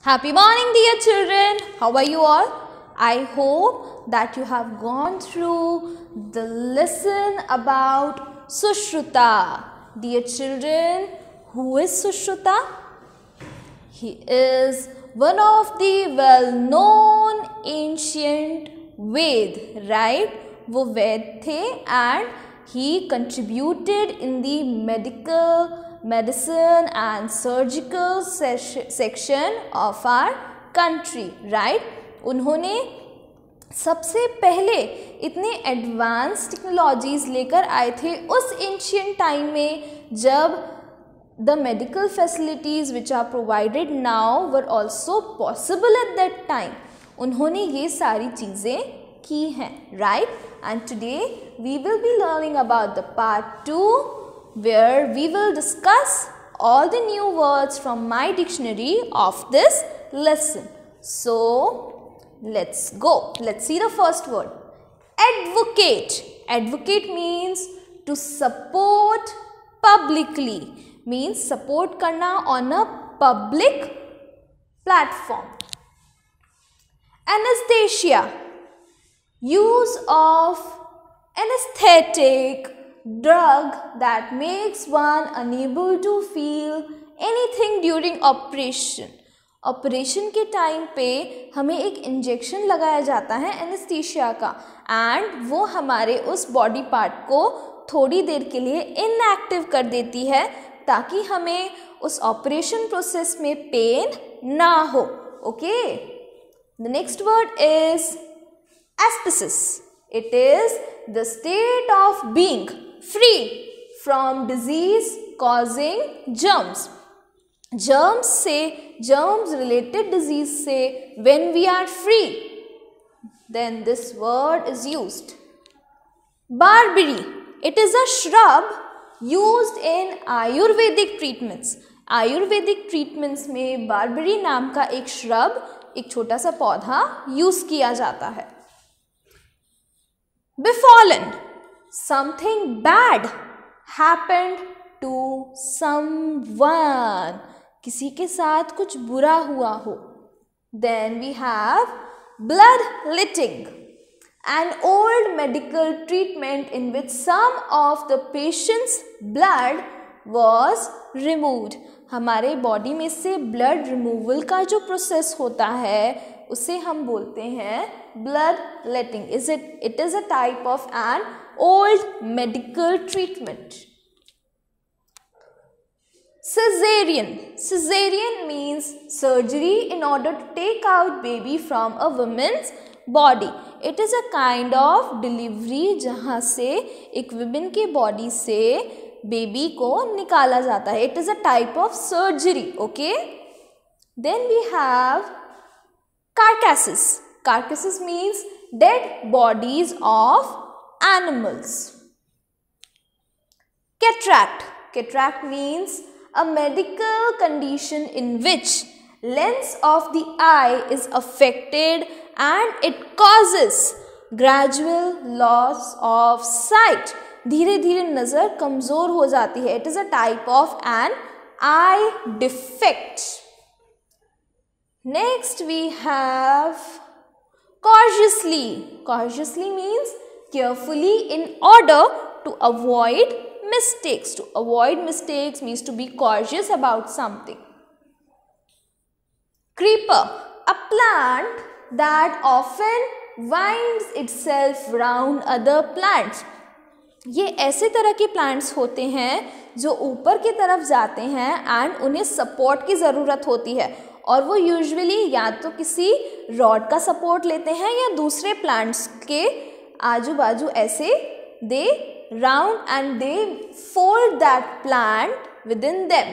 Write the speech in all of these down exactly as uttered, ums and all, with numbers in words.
Happy morning, dear children. How are you all? I hope that you have gone through the lesson about Sushruta. Dear children, who is Sushruta? He is one of the well-known ancient Ved, right? वो वेद थे and he contributed in the medical medicine and surgical section of our country, right? उन्होंने सबसे पहले इतने advance technologies लेकर आए थे उस एंशियंट टाइम में जब the medical facilities which are provided now were also possible at that time. उन्होंने ये सारी चीज़ें की हैं, right? And today we will be learning about the part two, where we will discuss all the new words from my dictionary of this lesson. So let's go. Let's see the first word. Advocate. Advocate means to support publicly. Means support करना on a public platform. Anesthesia. Use of anesthetic drug that makes one unable to feel anything during operation. Operation के time पे हमें एक injection लगाया जाता है anaesthesia का and वो हमारे उस बॉडी पार्ट को थोड़ी देर के लिए इनएक्टिव कर देती है ताकि हमें उस ऑपरेशन प्रोसेस में पेन ना हो. Okay, the next word is asepsis. It is the state of being free from disease causing germs. Germs से germs related disease से when we are free, then this word is used. Barberry. It is a shrub used in Ayurvedic treatments. Ayurvedic treatments में barberry नाम का एक shrub, एक छोटा सा पौधा यूज किया जाता है. Befallen. Something bad happened to someone. किसी के साथ कुछ बुरा हुआ हो. Then we have bloodletting, an old medical treatment in which some of the patient's blood was removed. हमारे बॉडी में से ब्लड रिमूवल का जो प्रोसेस होता है उसे हम बोलते हैं bloodletting. Is it? It is a type of an old medical treatment. Caesarean. Caesarean means surgery in order to take out baby from a woman's body. It is a kind of delivery जहाँ से एक woman के body से baby को निकाला जाता है. It is a type of surgery. Okay. Then we have carcasses. Carcasses means dead bodies of animals. Cataract. Cataract means a medical condition in which lens of the eye is affected and it causes gradual loss of sight. धीरे धीरे नजर कमजोर हो जाती है. It is a type of an eye defect. Next we have cautiously. Cautiously means carefully in order to avoid mistakes. To avoid mistakes means to be cautious about something. Creeper. A plant that often winds itself round other plants. ये ऐसे तरह के plants होते हैं जो ऊपर की तरफ जाते हैं एंड उन्हें सपोर्ट की ज़रूरत होती है और वो यूजुअली या तो किसी रॉड का सपोर्ट लेते हैं या दूसरे प्लांट्स के आजू बाजू ऐसे they round and they fold that plant within them.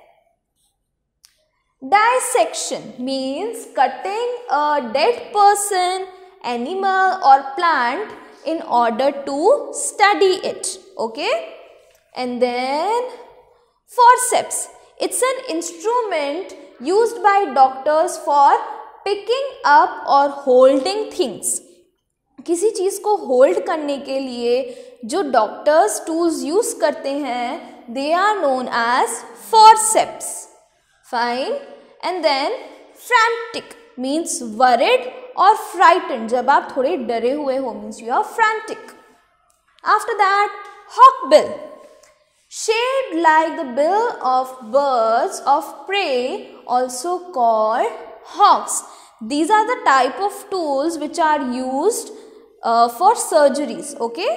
Dissection means cutting a dead person, animal or plant in order to study it. Okay. And then forceps. It's an instrument used by doctors for picking up or holding things. किसी चीज़ को hold करने के लिए जो doctors tools use करते हैं they are known as forceps. Fine. And then frantic means worried or frightened. जब आप थोड़े डरे हुए हो means you are frantic. After that, hawkbill, shaped like the bill of birds of prey, also called hawks. These are the type of tools which are used uh, for surgeries. Okay.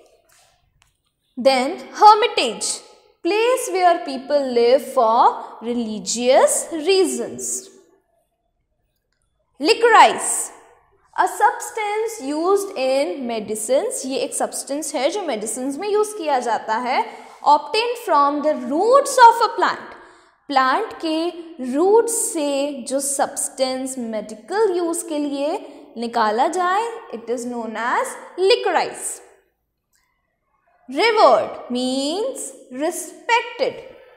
Then hermitage, place where people live for religious reasons. Licorice, a substance used in medicines. ये एक substance है जो medicines में use किया जाता है. Obtained from the roots of a plant. Plant के roots से जो substance medical use के लिए निकाला जाए, it is known as licorice. Revered means respected.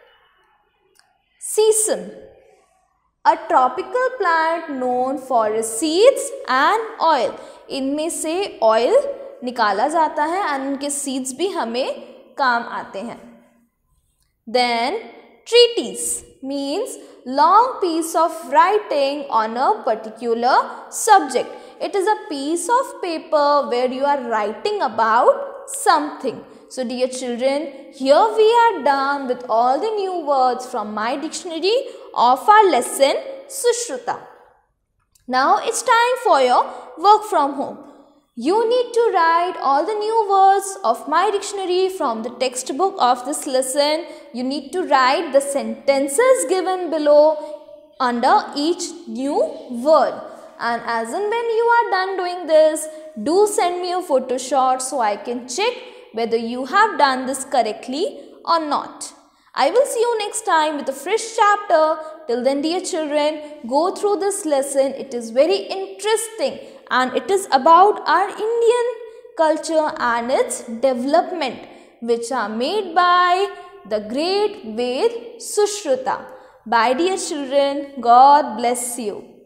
Sesame, a tropical plant known for its seeds and oil. इनमें से oil निकाला जाता है and इनके seeds भी हमें काम आते हैं. Then treatise means long piece of writing on a particular subject. It is a piece of paper where you are writing about something. So dear children, here we are done with all the new words from my dictionary of our lesson Sushruta. Now it's time for your work from home. You need to write all the new words of my dictionary from the textbook of this lesson. You need to write the sentences given below under each new word. And as and when you are done doing this, do send me a photo shot so I can check whether you have done this correctly or not. I will see you next time with a fresh chapter. Till then, dear children, go through this lesson. It is very interesting and it is about our Indian culture and its development, which are made by the great Ved Sushruta. Bye dear children. God bless you.